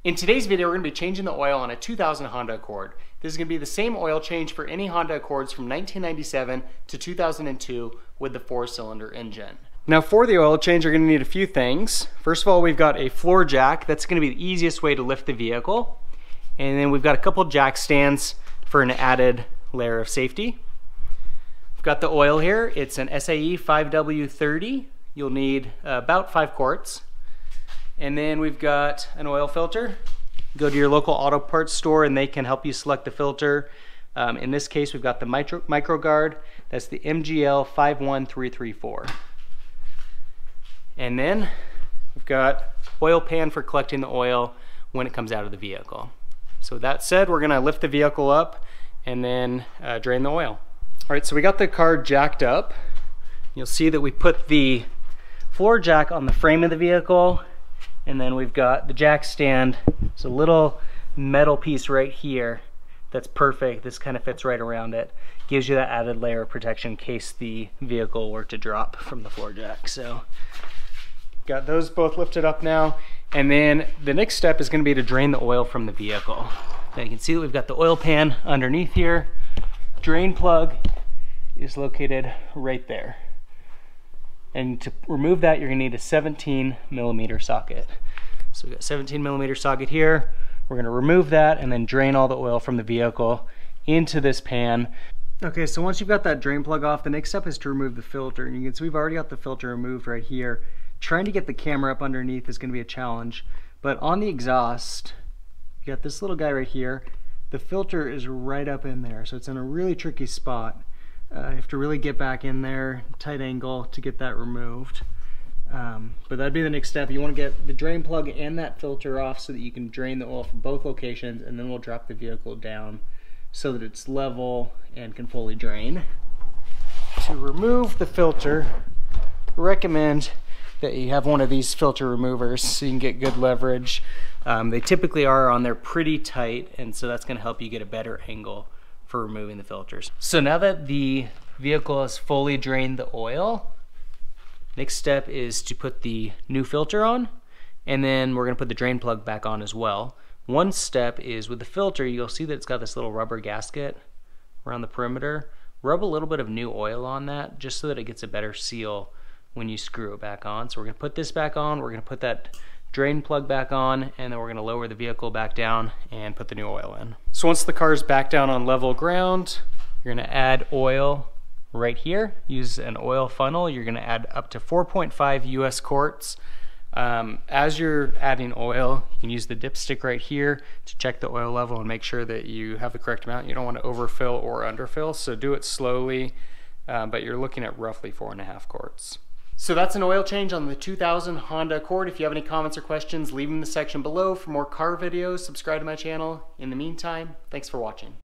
In today's video, we're going to be changing the oil on a 2000 Honda Accord. This is going to be the same oil change for any Honda Accords from 1997 to 2002 with the 4-cylinder engine. Now for the oil change, you're going to need a few things. First of all, we've got a floor jack. That's going to be the easiest way to lift the vehicle. And then we've got a couple jack stands for an added layer of safety. We've got the oil here. It's an SAE 5W30. You'll need about 5 quarts. And then we've got an oil filter. Go to your local auto parts store and they can help you select the filter. In this case, we've got the MicroGuard. That's the MGL 51334. And then we've got oil pan for collecting the oil when it comes out of the vehicle. So with that said, we're gonna lift the vehicle up and then drain the oil. All right, so we got the car jacked up. You'll see that we put the floor jack on the frame of the vehicle. And then we've got the jack stand. It's a little metal piece right here that's perfect. This kind of fits right around it. Gives you that added layer of protection in case the vehicle were to drop from the floor jack. So got those both lifted up now. And then the next step is going to be to drain the oil from the vehicle. Now you can see that we've got the oil pan underneath here. Drain plug is located right there. And to remove that, you're gonna need a 17mm socket. So we've got a 17mm socket here. We're gonna remove that and then drain all the oil from the vehicle into this pan. Okay, so once you've got that drain plug off, the next step is to remove the filter. And you can see we've already got the filter removed right here. Trying to get the camera up underneath is gonna be a challenge. But on the exhaust, you got this little guy right here. The filter is right up in there, so it's in a really tricky spot. You have to really get back in there, tight angle to get that removed. But that'd be the next step. You want to get the drain plug and that filter off so that you can drain the oil from both locations, and then we'll drop the vehicle down so that it's level and can fully drain. To remove the filter, recommend that you have one of these filter removers so you can get good leverage. They typically are on there pretty tight, and so that's going to help you get a better angle for removing the filters. So now that the vehicle has fully drained the oil, next step is to put the new filter on, and then we're gonna put the drain plug back on as well. One step is with the filter, you'll see that it's got this little rubber gasket around the perimeter. Rub a little bit of new oil on that just so that it gets a better seal when you screw it back on. So we're gonna put this back on, we're gonna put that drain plug back on, and then we're gonna lower the vehicle back down and put the new oil in. So once the car is back down on level ground, you're gonna add oil right here. Use an oil funnel. You're gonna add up to 4.5 US quarts. As you're adding oil, you can use the dipstick right here to check the oil level and make sure that you have the correct amount. You don't want to overfill or underfill, so do it slowly, but you're looking at roughly 4.5 quarts. So that's an oil change on the 2000 Honda Accord. If you have any comments or questions, leave them in the section below. For more car videos, subscribe to my channel. In the meantime, thanks for watching.